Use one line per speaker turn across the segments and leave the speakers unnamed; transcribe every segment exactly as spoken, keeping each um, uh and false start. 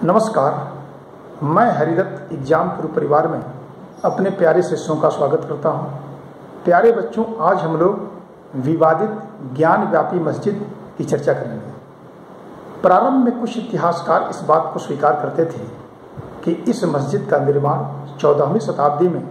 नमस्कार, मैं हरिदत्त एग्जामपुर परिवार में अपने प्यारे शिष्यों का स्वागत करता हूं। प्यारे बच्चों, आज हम लोग विवादित ज्ञान व्यापी मस्जिद की चर्चा करेंगे। प्रारंभ में कुछ इतिहासकार इस बात को स्वीकार करते थे कि इस मस्जिद का निर्माण चौदहवीं शताब्दी में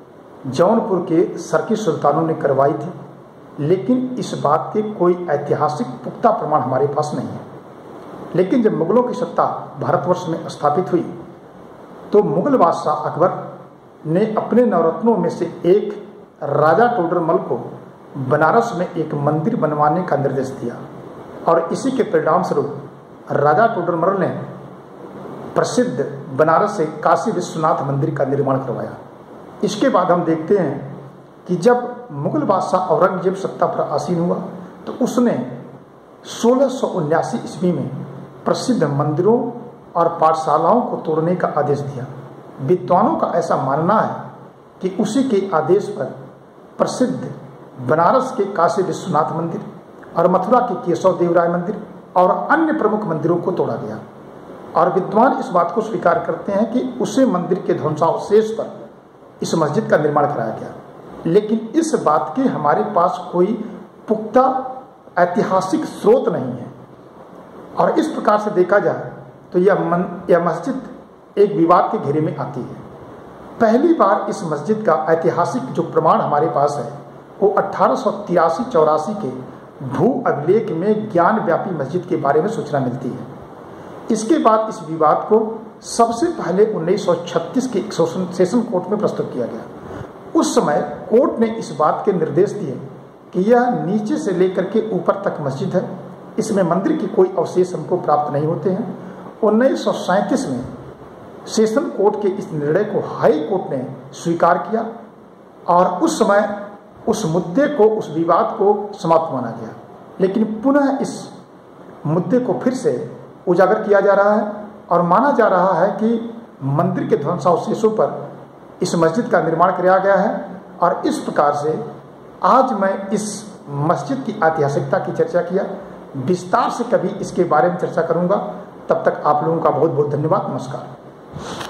जौनपुर के सरकी सुल्तानों ने करवाई थी, लेकिन इस बात के कोई ऐतिहासिक पुख्ता प्रमाण हमारे पास नहीं है। लेकिन जब मुगलों की सत्ता भारतवर्ष में स्थापित हुई तो मुगल बादशाह अकबर ने अपने नवरत्नों में से एक राजा टोडरमल को बनारस में एक मंदिर बनवाने का निर्देश दिया और इसी के परिणाम स्वरूप राजा टोडरमल ने प्रसिद्ध बनारस से काशी विश्वनाथ मंदिर का निर्माण करवाया। इसके बाद हम देखते हैं कि जब मुगल बादशाह औरंगजेब सत्ता पर आसीन हुआ तो उसने सोलह सौ उन्यासी ईस्वी में प्रसिद्ध मंदिरों और पाठशालाओं को तोड़ने का आदेश दिया। विद्वानों का ऐसा मानना है कि उसी के आदेश पर प्रसिद्ध बनारस के काशी विश्वनाथ मंदिर और मथुरा के केशव देवराय मंदिर और अन्य प्रमुख मंदिरों को तोड़ा गया। और विद्वान इस बात को स्वीकार करते हैं कि उसी मंदिर के ध्वंसावशेष पर इस मस्जिद का निर्माण कराया गया। लेकिन इस बात के हमारे पास कोई पुख्ता ऐतिहासिक स्रोत नहीं है और इस प्रकार से देखा जाए तो यह मन यह मस्जिद एक विवाद के घेरे में आती है। पहली बार इस मस्जिद का ऐतिहासिक जो प्रमाण हमारे पास है वो अठारह सौ तिरासी चौरासी के भू अभिलेख में ज्ञान व्यापी मस्जिद के बारे में सूचना मिलती है। इसके बाद इस विवाद को सबसे पहले उन्नीस सौ छत्तीस के सेशन कोर्ट में प्रस्तुत किया गया। उस समय कोर्ट ने इस बात के निर्देश दिए कि यह नीचे से लेकर के ऊपर तक मस्जिद है, इसमें मंदिर के कोई अवशेष हमको प्राप्त नहीं होते हैं। उन्नीस सौ सैंतीस में सेशन कोर्ट के इस निर्णय को हाई कोर्ट ने स्वीकार किया और उस समय उस मुद्दे को, उस विवाद को समाप्त माना गया। लेकिन पुनः इस मुद्दे को फिर से उजागर किया जा रहा है और माना जा रहा है कि मंदिर के ध्वंसावशेषों पर इस मस्जिद का निर्माण किया गया है। और इस प्रकार से आज मैं इस मस्जिद की ऐतिहासिकता की चर्चा किया। विस्तार से कभी इसके बारे में चर्चा करूंगा। तब तक आप लोगों का बहुत बहुत धन्यवाद। नमस्कार।